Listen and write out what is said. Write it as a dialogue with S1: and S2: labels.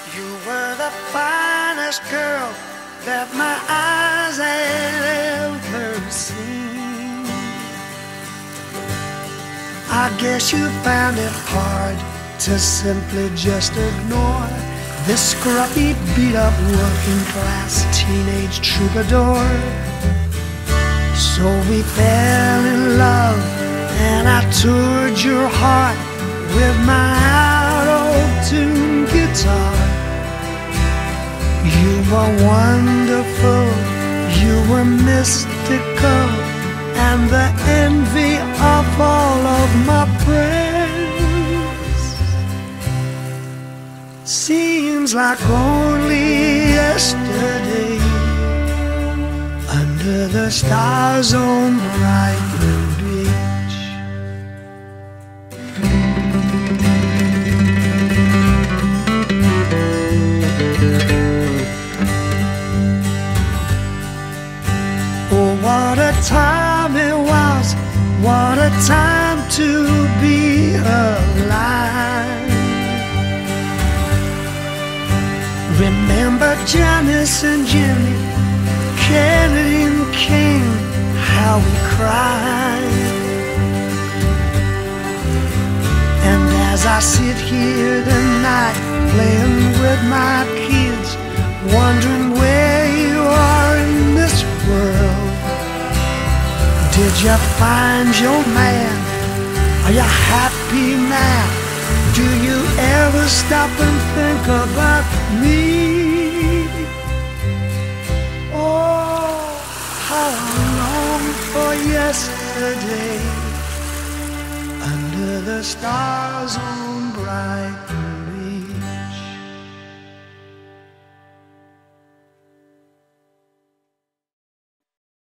S1: You were the finest girl that my eyes had ever seen. I guess you found it hard to simply just ignore this scruffy, beat-up, working-class teenage troubadour. So we fell in love, and I toured your heart with my out-of-tune guitar. You were wonderful, you were mystical, and the envy of all of my friends. Seems like only yesterday, under the stars on Brighton Beach. Oh, what a time it was, what a time to be alive. Remember Janice and Jimmy, Kennedy and King, how we cried. And as I sit here tonight, playing with my kids, wondering where you are in this world. Did you find your man? Are you happy now? Do you ever stop and think about me? Oh, how I long for yesterday, under the stars on Brighton